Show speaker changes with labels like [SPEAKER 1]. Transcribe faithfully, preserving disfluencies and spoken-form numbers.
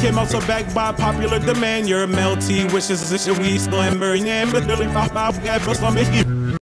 [SPEAKER 1] came out so back by popular demand. Your Melty wishes is a we still and burn. Yeah, but really pop out, yeah, but some